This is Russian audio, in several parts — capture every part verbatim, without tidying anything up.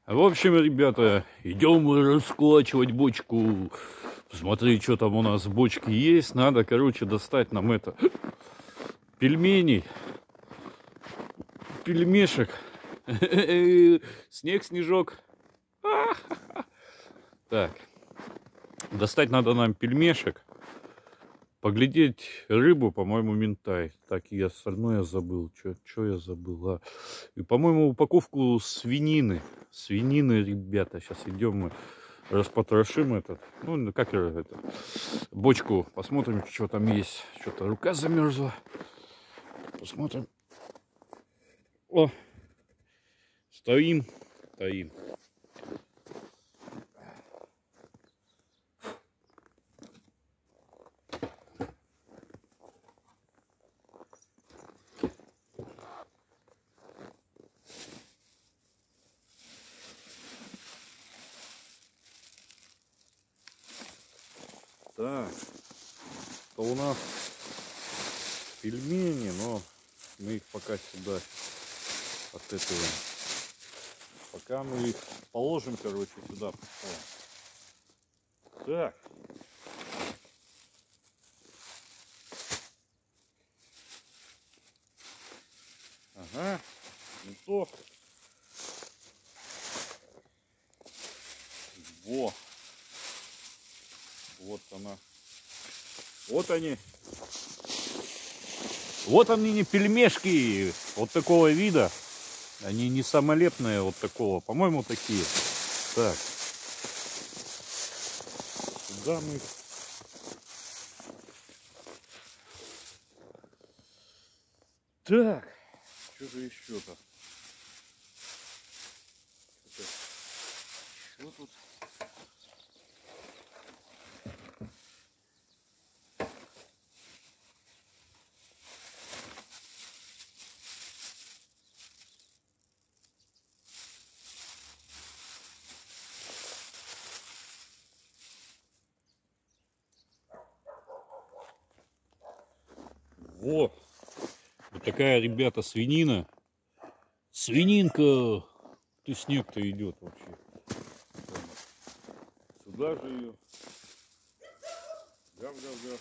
В общем, ребята, идем раскулачивать бочку. Смотри, что там у нас в бочке есть. Надо, короче, достать нам это пельменей. Пельмешек. Снег, снежок. Так. Достать надо нам пельмешек. Поглядеть рыбу, по-моему, минтай. Так, и остальное забыл. Что я забыл? А? И, по-моему, упаковку свинины. Свинины, ребята. Сейчас идем мы распотрошим этот. Ну, как это? Бочку. Посмотрим, что там есть. Что-то рука замерзла. Посмотрим. О! Стоим. Стоим. Так, то у нас пельмени, но мы их пока сюда от этого, пока мы их положим, короче, сюда. Так. Ага, не то. Во. Вот она. Вот они. Вот они, не пельмешки вот такого вида. Они не самолепные вот такого. По-моему, такие. Так. Сюда мы. Так. Что же еще-то? Что тут? Во! Вот такая, ребята, свинина. Свининка! Ты снег-то идет вообще. Сюда же ее. Гав-гав-гав.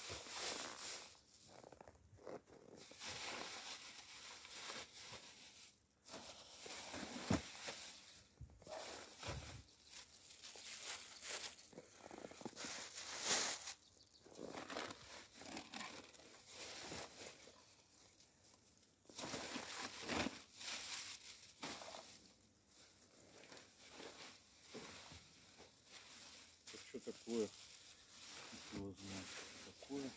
Что такое? Его знает, что такое.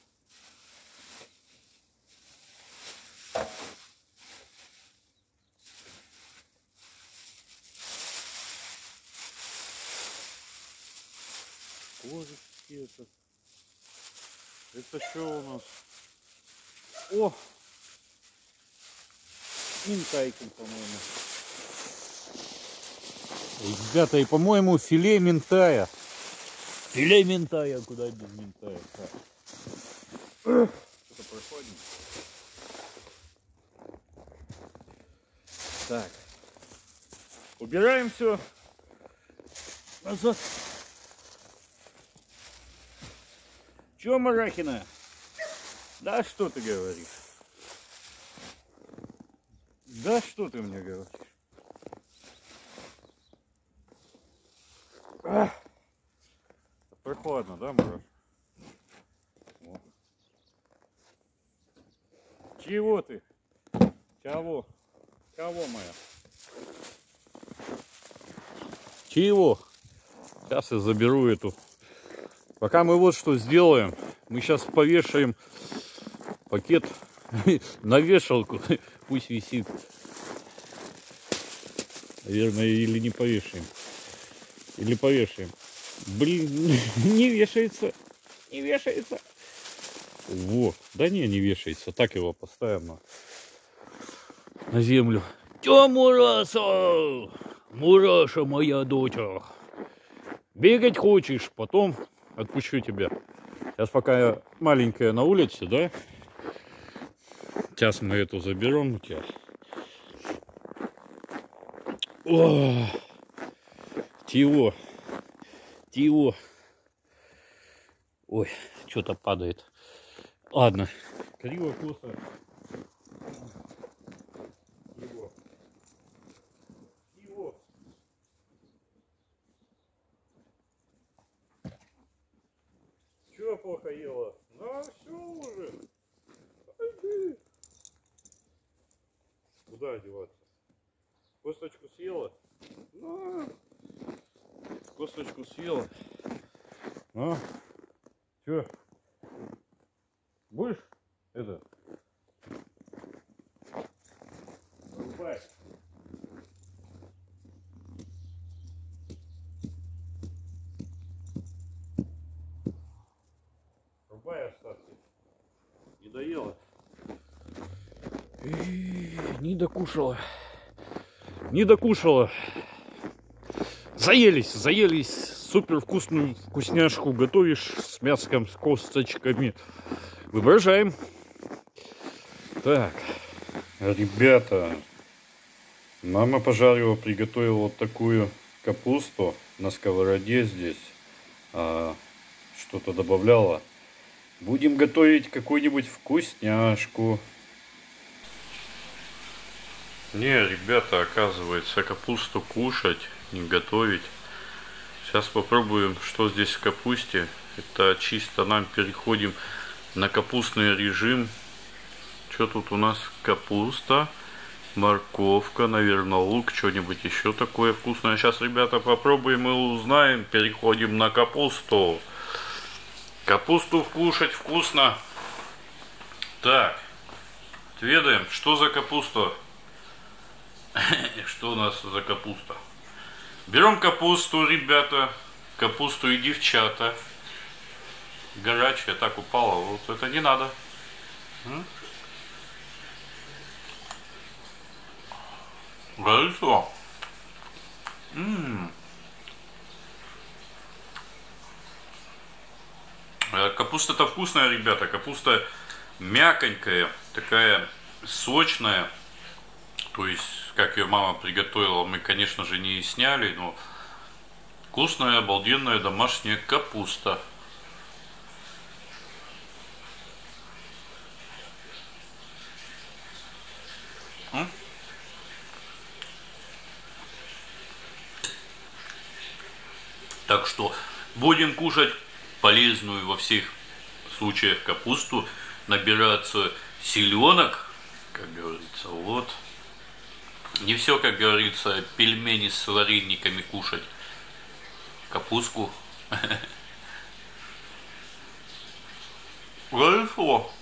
Кожечки это. Это что у нас? О! Минтайки, по-моему. Ребята, и, по-моему, филе минтая. Филе минтая, куда без минтая. Что-то прохладненько. Так. Убираем все назад. Че, Марахина? Да что ты говоришь? Да что ты мне говоришь? Ах. Прохладно, да, Мараш? Вот. Чего ты? Чего? Кого моя? Чего? Сейчас я заберу эту. Пока мы вот что сделаем. Мы сейчас повешаем пакет на вешалку. Пусть висит. Наверное, или не повешаем. Или повешаем. Блин, не вешается. Не вешается. Во. Да не, не вешается. Так его поставим на, на землю. Тё, Мураса! Мураша, моя доча. Бегать хочешь, потом отпущу тебя. Сейчас пока я маленькая на улице, да? Сейчас мы эту заберем у тебя. О! Тиво. Тиво. Ой, что-то падает. Ладно. Криво, косо. Тиво. Тиво. Чего плохо ела? Ну, все уже. Пойди. Куда одеваться? Косточку съела? Ну, косточку съела. Ну, что? Будешь это? Рубай. Рубай остатки. Не доела. Не докушала. Не докушала. Заелись, заелись. Супер вкусную вкусняшку готовишь с мяском, с косточками. Выброжаем. Так, ребята, мама пожарила, приготовила вот такую капусту на сковороде здесь. А, что-то добавляла. Будем готовить какую-нибудь вкусняшку. Не, ребята, оказывается, капусту кушать, не готовить. Сейчас попробуем, что здесь в капусте. Это чисто нам переходим на капустный режим. Что тут у нас? Капуста, морковка, наверное, лук, что-нибудь еще такое вкусное. Сейчас, ребята, попробуем и узнаем. Переходим на капусту. Капусту кушать вкусно. Так, отведаем, что за капуста? Что у нас за капуста? Берем капусту, ребята. Капусту и девчата. Горячая, так упала. Вот это не надо. Хорошо. М-м. Капуста-то вкусная, ребята. Капуста мяконькая, такая сочная. То есть, как ее мама приготовила, мы, конечно же, не сняли, но вкусная, обалденная домашняя капуста. М? Так что будем кушать полезную во всех случаях капусту, набираться селенок, как говорится, вот. Не все, как говорится, пельмени с варениками кушать. Капустку. Хорошо.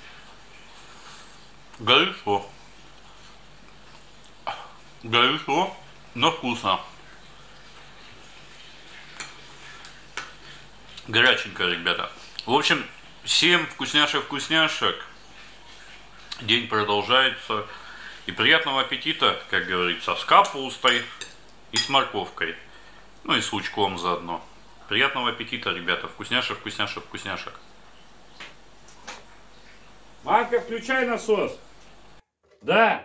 Хорошо. Хорошо, но вкусно. Горяченько, ребята. В общем, всем вкусняшек-вкусняшек. День продолжается. И приятного аппетита, как говорится, с капустой и с морковкой. Ну и с лучком заодно. Приятного аппетита, ребята. Вкусняшек, вкусняшек, вкусняшек. Манка, включай насос. Да.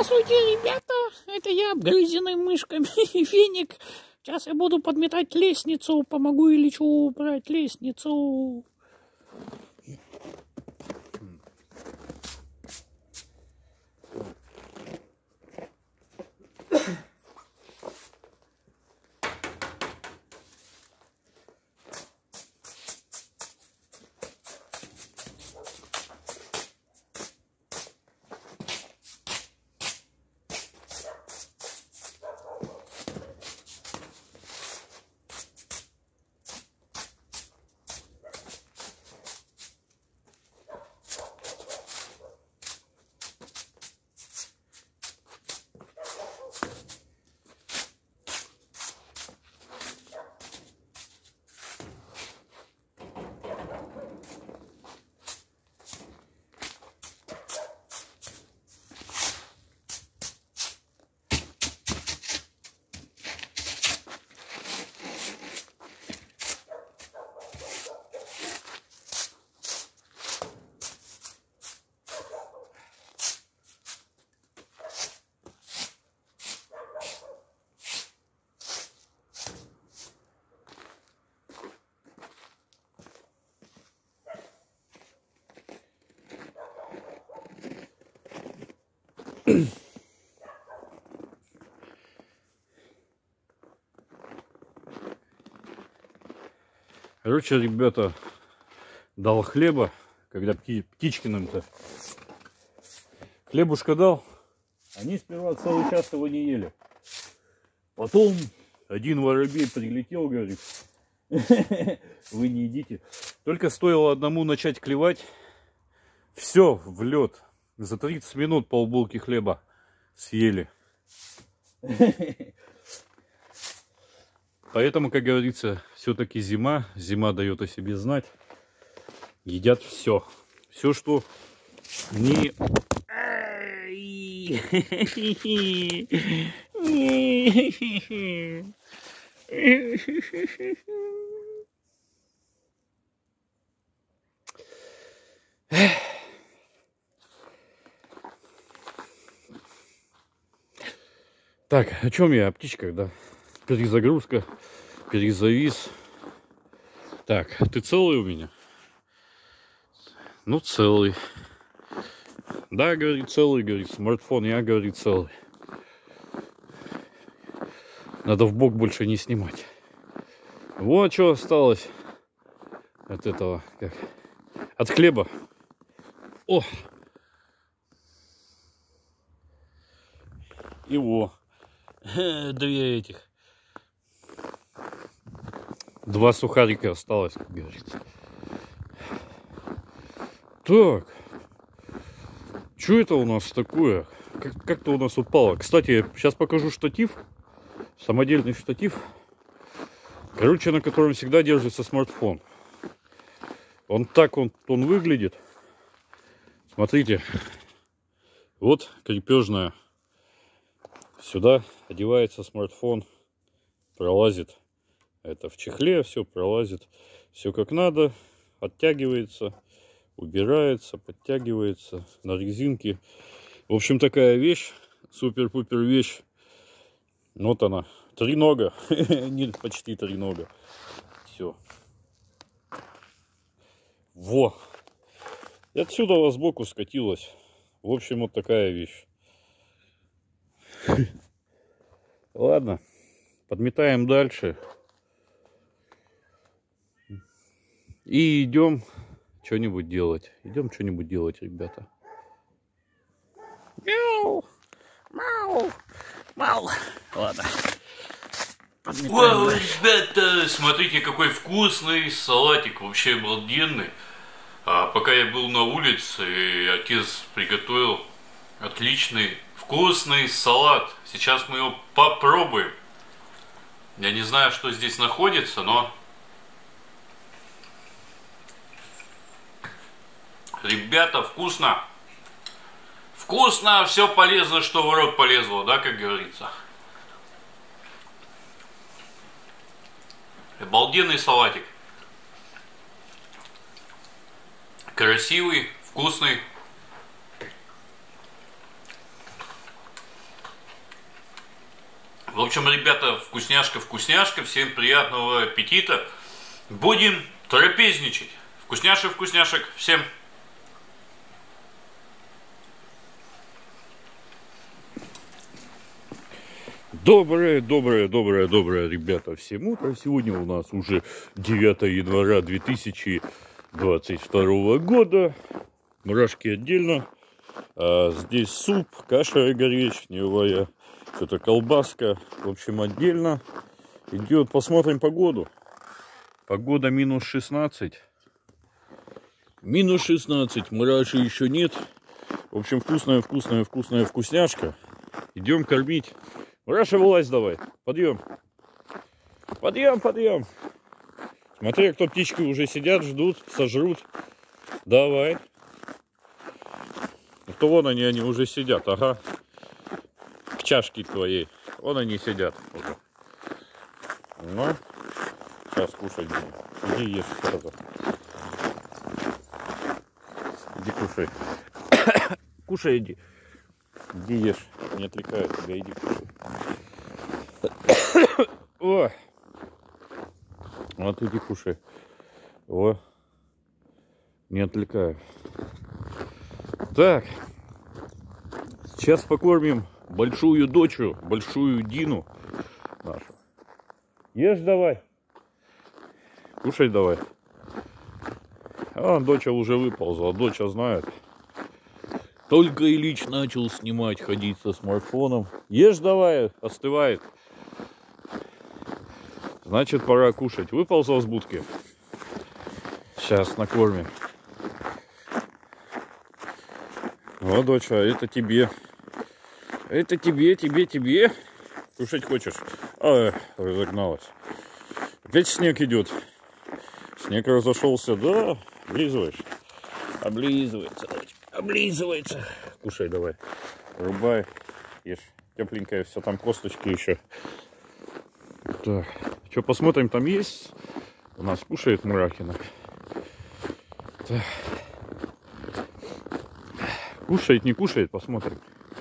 Здравствуйте, ребята! Это я, обгрызенный мышками Феник. Сейчас я буду подметать лестницу. Помогу Ильичу убрать лестницу. Короче, ребята, дал хлеба, когда пти птичкиным-то. Хлебушка дал, они сперва целый час его не ели. Потом один воробей прилетел, говорит, вы не едите. Только стоило одному начать клевать, все в лед. За тридцать минут полбулки хлеба съели. Поэтому, как говорится, все-таки зима. Зима дает о себе знать. Едят все. Все, что не... Так, о чем я? О птичках, да. Перезагрузка, перезавис. Так, ты целый у меня? Ну, целый. Да, говорит, целый, говорит, смартфон, я, говорит, целый. Надо в бок больше не снимать. Вот что осталось от этого, как, от хлеба. О! Его. Две этих. Два сухарика осталось, как говорится. Так. Что это у нас такое? Как-то у нас упало. Кстати, сейчас покажу штатив. Самодельный штатив. Короче, на котором всегда держится смартфон. Он так он, он выглядит. Смотрите. Вот крепежная. Сюда одевается смартфон. Пролазит. Это в чехле все пролазит. Все как надо. Оттягивается. Убирается. Подтягивается. На резинке. В общем, такая вещь. Супер-пупер вещь. Вот она. Три нога. Нет, почти три нога. Все. Во. И отсюда у вас сбоку скатилась. В общем, вот такая вещь. Ладно. Подметаем дальше. И идем что-нибудь делать. Идем что-нибудь делать, ребята. Мяу. Мяу. Мяу. Ладно. Вау, ребята, смотрите, какой вкусный салатик, вообще обалденный. А пока я был на улице, отец приготовил отличный, вкусный салат. Сейчас мы его попробуем. Я не знаю, что здесь находится, но... Ребята, вкусно. Вкусно, все полезно, что в рот полезло, да, как говорится. Обалденный салатик. Красивый, вкусный. В общем, ребята, вкусняшка-вкусняшка. Всем приятного аппетита. Будем трапезничать. Вкусняшек-вкусняшек. Всем. Доброе, доброе, доброе, доброе, ребята, всем утро. Сегодня у нас уже девятое января две тысячи двадцать второго года. Мурашки отдельно. А здесь суп, каша гречневая, что-то колбаска. В общем, отдельно. Идет, посмотрим погоду. Погода минус шестнадцать. Минус шестнадцать, мураши еще нет. В общем, вкусная, вкусная, вкусная вкусняшка. Идем кормить. Мураша, вылазь давай. Подъем. Подъем, подъем. Смотри, кто птички уже сидят, ждут, сожрут. Давай. То вон они, они уже сидят, ага. К чашке твоей. Вон они сидят. Ну, сейчас кушать будем. Иди ешь сразу. Иди кушай. Кушай, иди. Иди ешь. Не отвлекаю тебя, иди кушай. О! Вот иди кушай. О! Не отвлекаю. Так. Сейчас покормим большую дочу, большую Дину нашу. Ешь давай. Кушай давай. А, доча уже выползла. Доча знает. Только Ильич начал снимать, ходить со смартфоном. Ешь давай, остывает. Значит, пора кушать. Выползла с будки. Сейчас накормим. О, доча, это тебе. Это тебе, тебе, тебе. Кушать хочешь? А, разогналась. Опять снег идет. Снег разошелся, да? Облизываешь? Облизывается, дочь. Облизывается. Кушай давай. Рубай. Ешь. Тепленькое все, там косточки еще. Так. Что, посмотрим, там есть? У нас кушает Мурахина. Так. Кушает, не кушает, посмотрим.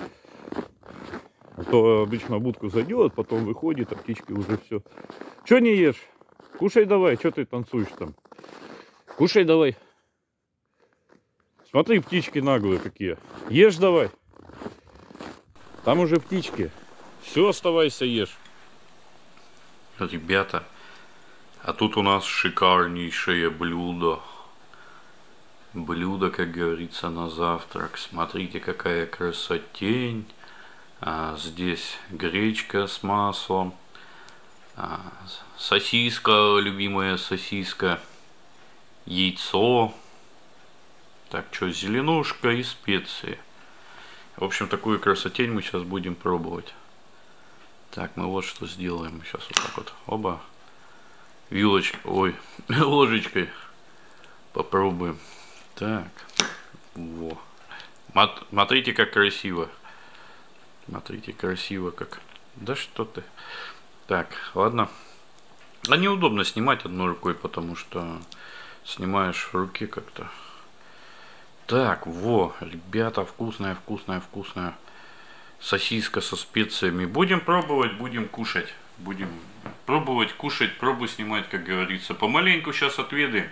А то обычно в будку зайдет, потом выходит, а птички уже все. Че не ешь? Кушай давай, что ты танцуешь там? Кушай давай. Смотри, птички наглые какие. Ешь давай. Там уже птички. Все, оставайся, ешь. Ребята, а тут у нас шикарнейшее блюдо. Блюдо, как говорится, на завтрак. Смотрите, какая красотень. А, здесь гречка с маслом. А, сосиска, любимая сосиска. Яйцо. Так, что, зеленушка и специи. В общем, такую красотень мы сейчас будем пробовать. Так, мы вот что сделаем. Сейчас вот так вот. Оба. Вилочкой, ой, ложечкой попробуем. Так. Во. Смотрите, как красиво. Смотрите, красиво как. Да что ты. Так, ладно. А неудобно снимать одной рукой, потому что снимаешь в руке как-то. Так, во, ребята, вкусная, вкусная, вкусная сосиска со специями. Будем пробовать, будем кушать. Будем пробовать, кушать, пробу снимать, как говорится. Помаленьку сейчас отведаем.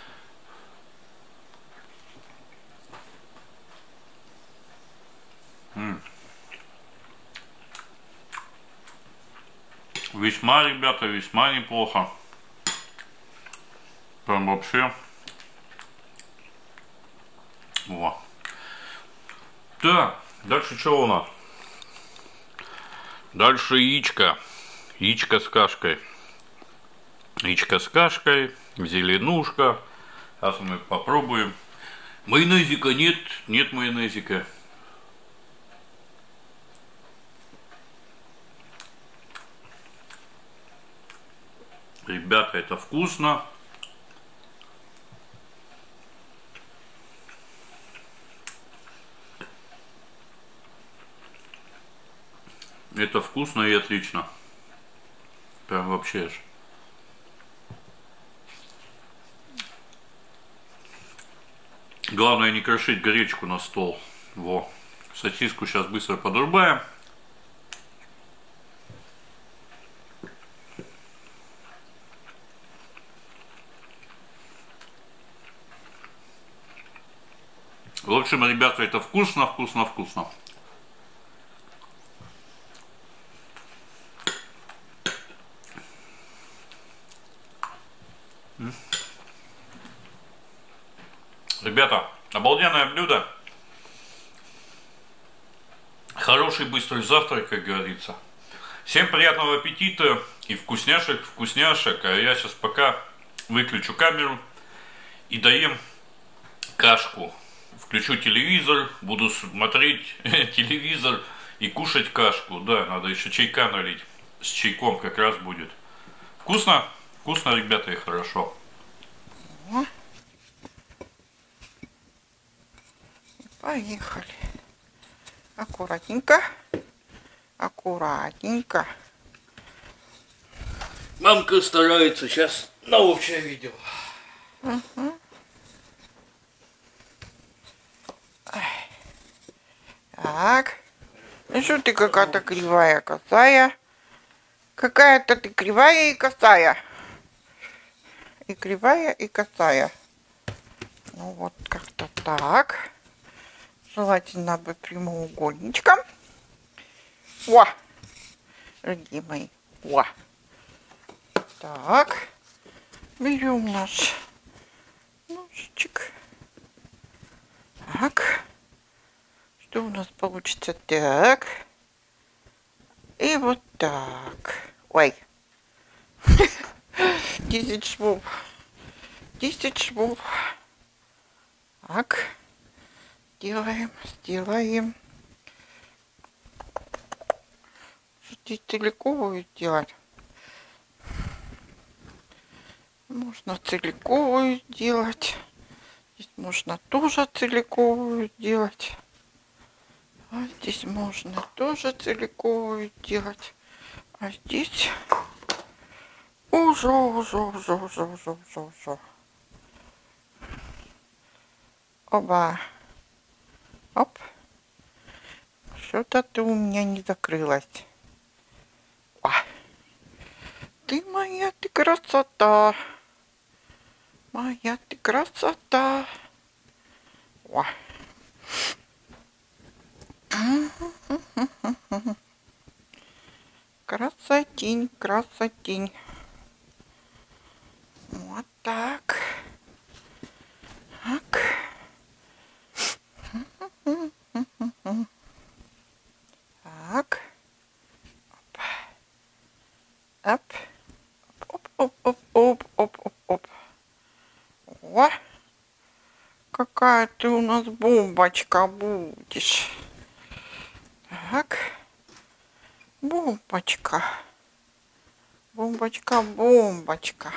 М-м. Весьма, ребята, весьма неплохо. Прям вообще. Во. Так, дальше что у нас? Дальше яичко. Яичко с кашкой. Яичко с кашкой, зеленушка. Сейчас мы попробуем. Майонезика нет, нет майонезика. Ребята, это вкусно. Это вкусно и отлично. Прям вообще ж. Главное не крошить гречку на стол. Во. Сосиску сейчас быстро подрубаем. В общем, ребята, это вкусно, вкусно, вкусно. Ребята, обалденное блюдо. Хороший быстрый завтрак, как говорится. Всем приятного аппетита и вкусняшек, вкусняшек. А я сейчас пока выключу камеру и доем кашку. Включу телевизор, буду смотреть телевизор и кушать кашку. Да, надо еще чайка налить. С чайком как раз будет. Вкусно? Вкусно, ребята, и хорошо. Поехали. Аккуратненько. Аккуратненько. Мамка старается сейчас на общее видео. Угу. Так. Ну что ты какая-то кривая, косая? Какая-то ты кривая и косая. И кривая, и косая. Ну вот как-то так. Желательно бы прямоугольничком. О! Дорогие мои. О! Так. Берем наш ножичек. Так. Что у нас получится? Так. И вот так. Ой. десять швов. десять швов. Так. Делаем, сделаем. Что здесь целиковую делать? Можно целиковую сделать. Здесь можно тоже целиковую делать. А здесь можно тоже целиковую делать. А здесь уже, уже, уже, уже, уже, уже, уже. Оба. Оп. Что-то ты у меня не закрылась. О. Ты моя, ты красота. Моя, ты красота. О. Красотень, красотень. Вот так. Так. Так. Оп. Оп, оп, оп, оп, оп, оп, оп. О, какая ты у нас бомбочка будешь. Так. Бомбочка. Бомбочка, бомбочка.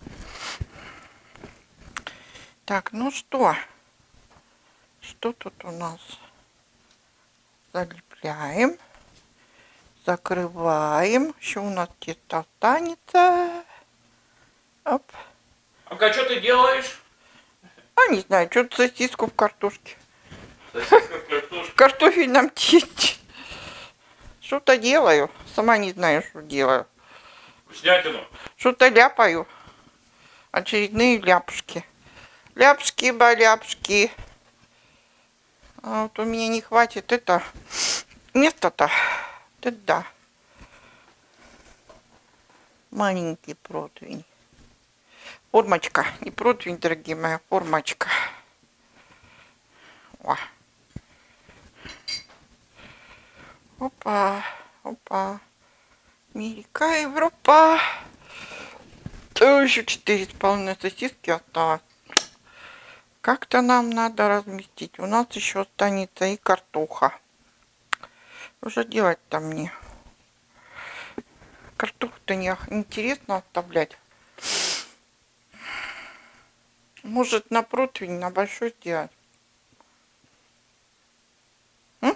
Так, ну что? Что тут у нас? Залепляем. Закрываем. Еще у нас где-то останется. Оп. А что ты делаешь? А не знаю, что-то сосиску в картошке. Сосиска в картошке. В картофельном тесте. Что-то делаю. Сама не знаю, что делаю. Вкуснятину. Что-то ляпаю. Очередные ляпушки. Ляпушки-баляпушки. А вот у меня не хватит это места-то. Да, да. Маленький противень. Формочка. Не противень, дорогие мои, а формочка. О. Опа. Опа. Америка, Европа. То еще четыре с половиной сосиски осталось. Как-то нам надо разместить. У нас еще останется и картоха. Что делать-то мне? Картоху-то не интересно оставлять. Может, на противень, на большой сделать? М?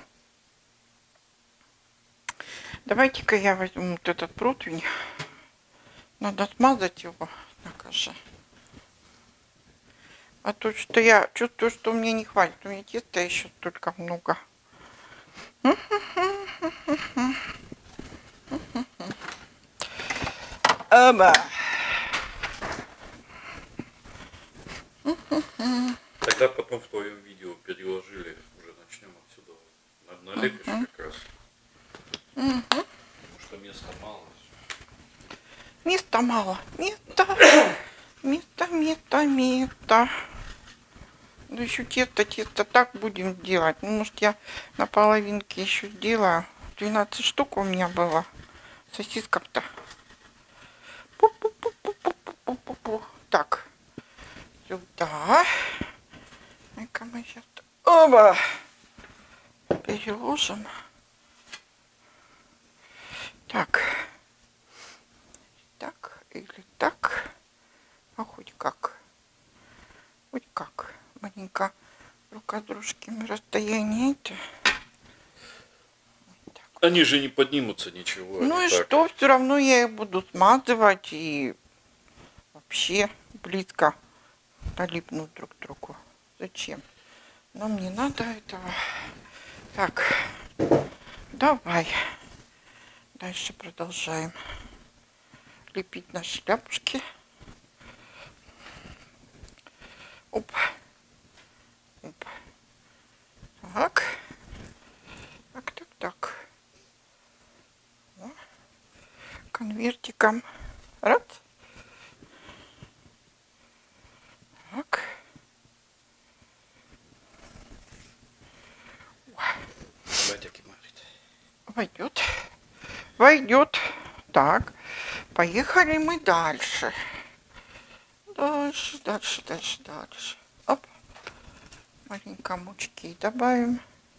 Давайте-ка я возьму вот этот противень. Надо смазать его. Накажи. А то что я чувствую, что мне не хватит. У меня теста еще столько много. Так тогда потом в твоем видео переложили, уже начнем отсюда. Налепишь uh-huh. как раз. Uh-huh. Потому что места мало. Места мало. Места. Места, места, места. Ну еще тесто, тесто так будем делать. Ну, может, я на половинке еще сделаю. двенадцать штук у меня было. Сосисков-то. Так. Сюда. Ну-ка мы сейчас... Оба! Переложим. Так. Так или так. А хоть как. Хоть как. Маленько друг от дружки расстояние-то. Они же не поднимутся ничего. Ну и так. что, все равно я их буду смазывать и вообще близко налипнут друг к другу. Зачем? Нам не надо этого. Так, давай. Дальше продолжаем лепить наши ляпушки. Оп. Оп. Так. Так, так, так. О. Конвертиком. Раз. Так. Войдет. Войдет. Так. Поехали мы дальше. Дальше, дальше, дальше, дальше. Оп. Маленько мучки добавим.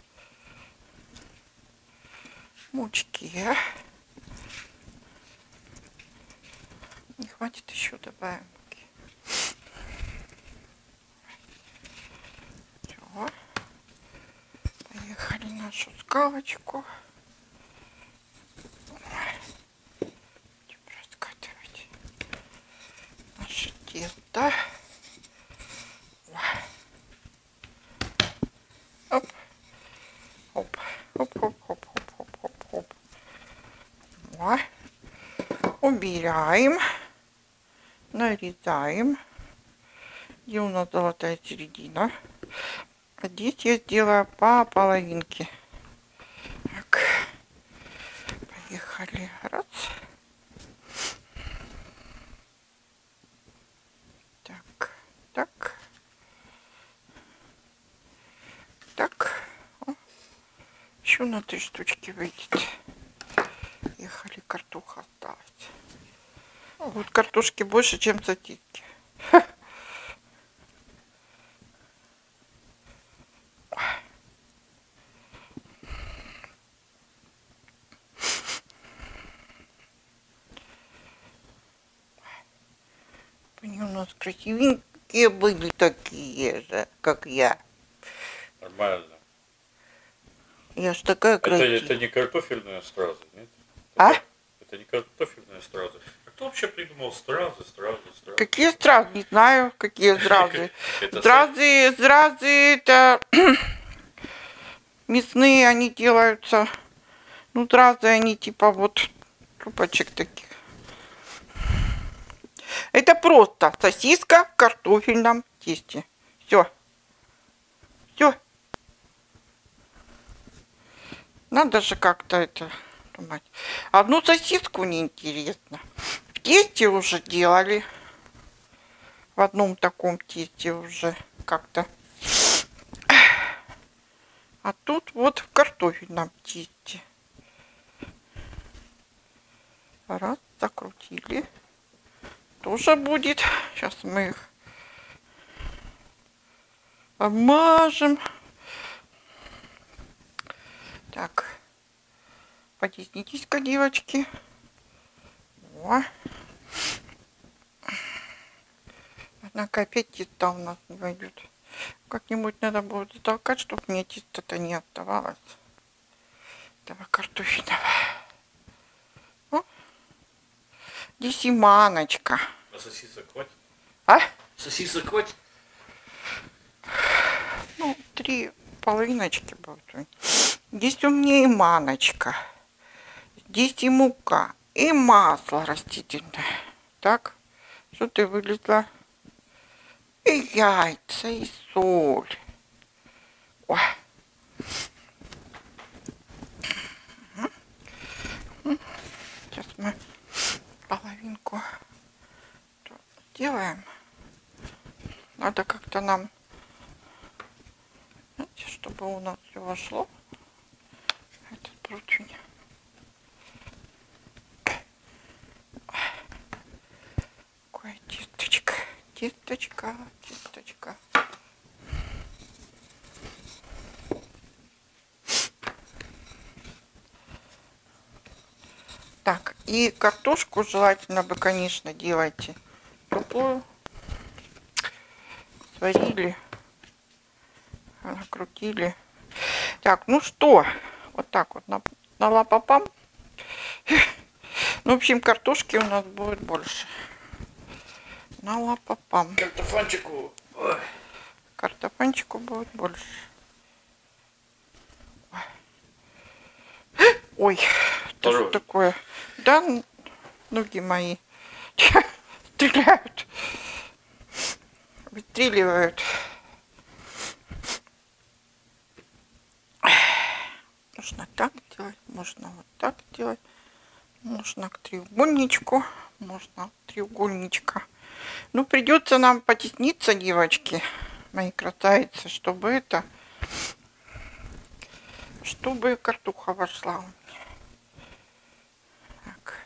Мучки. Не хватит, еще добавим. Все. Поехали нашу скалочку. Будем раскатывать наше тесто. Оп. Оп. Оп, оп, оп, оп, оп, оп, оп. О. Убираем. Нарезаем. Где у нас золотая середина? А здесь я сделаю по половинке. Так. Поехали. Раз. Так. Так. Так. О. Еще на три штучки выйдет. Ехали, картоха осталась. Вот картошки больше, чем сосиски. Они у нас красивенькие были такие же, как я. Нормально. Я ж такая красивая. Это, это не картофельная стразы, нет? А? Это, это не картофельная стразы. А кто вообще придумал стразы, стразы, стразы? Какие стразы? Не знаю, какие стразы. Стразы, стразы, это мясные они делаются. Ну, стразы они типа вот трубочек таких. Это просто сосиска в картофельном тесте. Все. Все. Надо же как-то это думать. Одну сосиску неинтересно. В тесте уже делали. В одном таком тесте уже как-то. А тут вот в картофельном тесте. Раз, закрутили. Тоже будет. Сейчас мы их обмажем. Так. Потеснитесь-ка, девочки. О. Однако опять тесто у нас не войдет. Как-нибудь надо будет затолкать, чтобы мне тесто-то не оставалось. Этого картофельного. О. Здесь и маночка. А сосисок хватит? А? Сосисок хватит? Ну, три половиночки будут. Здесь у меня и маночка. Здесь и мука. И масло растительное. Так. Что ты вылезла? И яйца, и соль. Ой. Сейчас мы половинку делаем. Надо как-то нам, знаете, чтобы у нас все вошло. Этот противень. Такое тесточка, тесточка, тесточка. Так, и картошку желательно бы, конечно, делайте теплую. Сварили, накрутили. Так, ну что, вот так вот на, на лапапам. Ну, в общем, картошки у нас будет больше. На лапапам. Картофанчику. Ой. Картофанчику будет больше. Ой, это что такое? Да, ноги мои стреляют, выстреливают. Можно так делать, можно вот так делать, можно к треугольничку, можно к треугольничка. Ну, придется нам потесниться, девочки, мои красавицы, чтобы это, чтобы картуха вошла у меня. Так.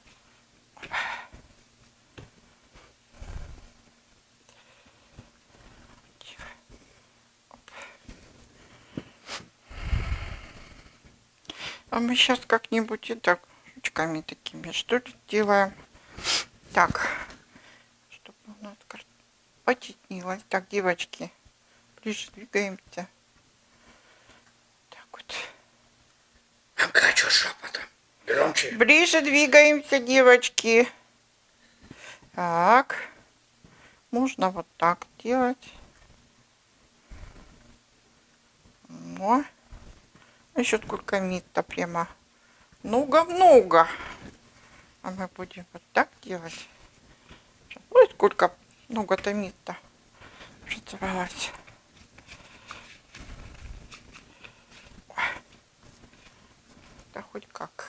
А мы сейчас как-нибудь и так ручками такими что ли делаем. Так, чтобы у нас потеснилось. Так, девочки, ближе двигаемся. Так вот. А что шепотом? Громче. Ближе двигаемся, девочки. Так, можно вот так делать. О. Еще сколько места прямо. Много-много. А мы будем вот так делать. Ой, сколько много-то места образовалось. Да хоть как.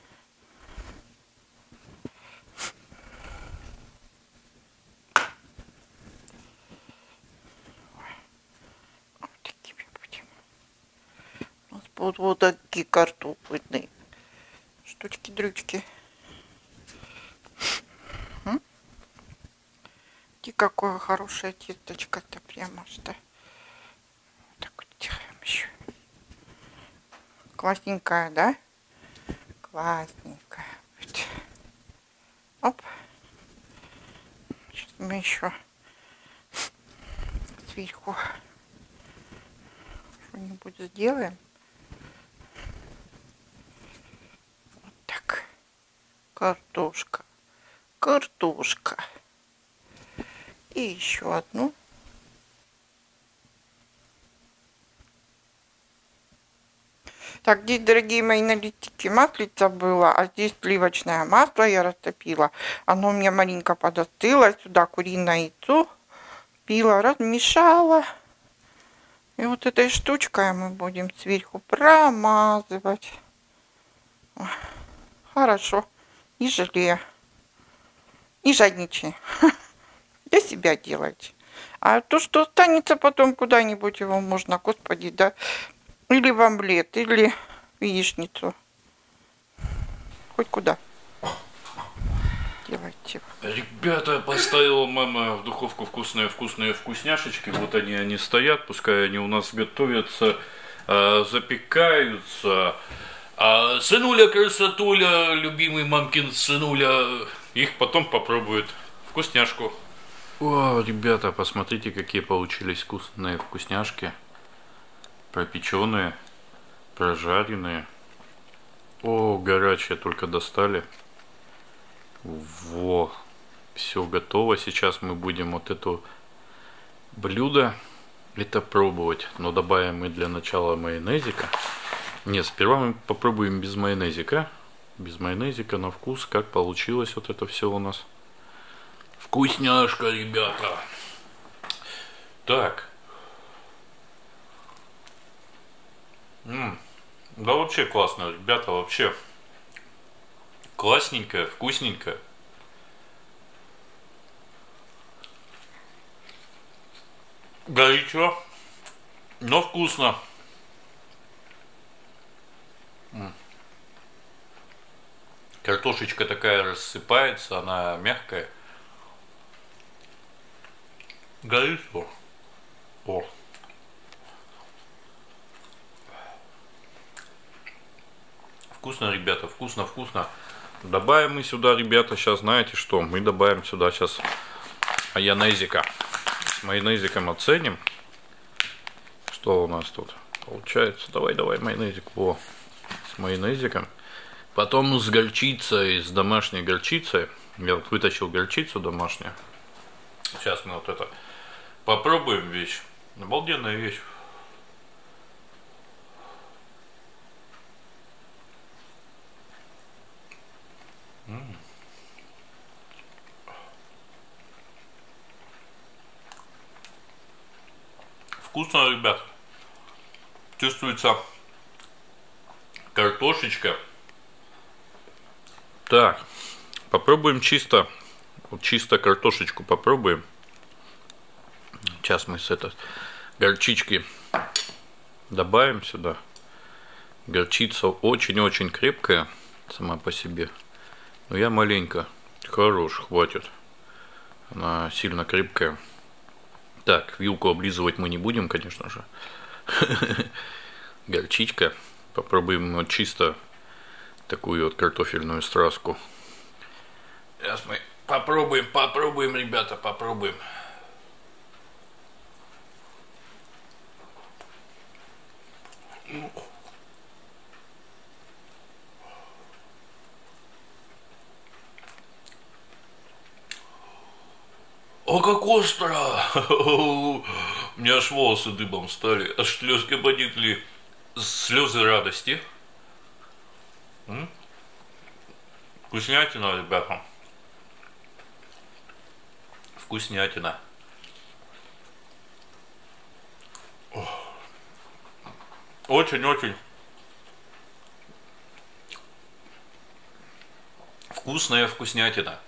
Вот такими будем. У нас будут вот такие картофельные штучки-дрючки. И какое хорошее тесточко-то прямо что. Вот так вот делаем еще. Классненькая, да? Классненькая. Вот. Оп. Сейчас мы еще сверху что-нибудь сделаем. Вот так. Картошка. Картошка. И еще одну. Так, здесь, дорогие мои аналитики, маслица было, а здесь сливочное масло я растопила. Оно у меня маленько подостыло. Сюда куриное яйцо пила, размешала. И вот этой штучкой мы будем сверху промазывать. Хорошо. Не жалею. Не жадничай. Для себя делать. А то, что останется потом куда-нибудь, его можно, господи, да, или в омлет, или в яичницу. Хоть куда. Делайте. Ребята, поставила мама в духовку вкусные-вкусные вкусняшечки. Вот они, они стоят, пускай они у нас готовятся, э, запекаются. А сынуля, красотуля, любимый мамкин сынуля, их потом попробует. Вкусняшку. О, ребята, посмотрите, какие получились вкусные вкусняшки. Пропеченные, прожаренные. О, горячие только достали. Во, все готово. Сейчас мы будем вот это блюдо это пробовать. Но добавим мы для начала майонезика. Нет, сперва мы попробуем без майонезика. Без майонезика на вкус, как получилось вот это все у нас. Вкусняшка, ребята. Так. М-м. Да вообще классно, ребята, вообще классненько, вкусненько. Горячо, но вкусно. М. Картошечка такая рассыпается, она мягкая. Горячо. О. Вкусно, ребята, вкусно, вкусно. Добавим мы сюда, ребята, сейчас знаете что? Мы добавим сюда сейчас майонезика. С майонезиком оценим, что у нас тут получается. Давай, давай майонезик. О, с майонезиком. Потом с горчицей, с домашней горчицей. Я вот вытащил горчицу домашнюю. Сейчас мы вот это попробуем вещь. Обалденная вещь. М-м. Вкусно, ребят. Чувствуется картошечка. Так, попробуем чисто, вот чисто картошечку попробуем. Сейчас мы с этой горчички добавим сюда. Горчица очень-очень крепкая сама по себе. Но я маленько. Хорош, хватит. Она сильно крепкая. Так, вилку облизывать мы не будем, конечно же. Горчичка. Попробуем вот чисто такую вот картофельную страску. Сейчас мы попробуем, попробуем, ребята, попробуем. О, как остро! У меня аж волосы дыбом стали, аж слезки потекли. Слезы радости. М? Вкуснятина, ребята. Вкуснятина. Очень-очень вкусная вкуснятина.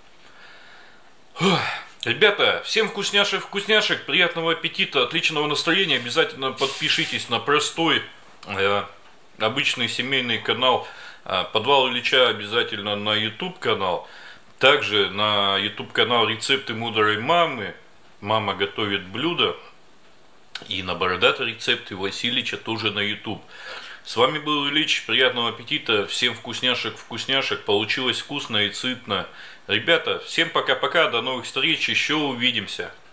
Ребята, всем вкусняшек, вкусняшек, приятного аппетита, отличного настроения. Обязательно подпишитесь на простой, э, обычный семейный канал э, Подвал Ильича, обязательно на YouTube канал. Также на YouTube канал Рецепты мудрой мамы. Мама готовит блюда. И на бородатые рецепты Василича тоже на YouTube. С вами был Ильич, приятного аппетита, всем вкусняшек, вкусняшек, получилось вкусно и сытно. Ребята, всем пока-пока, до новых встреч, еще увидимся.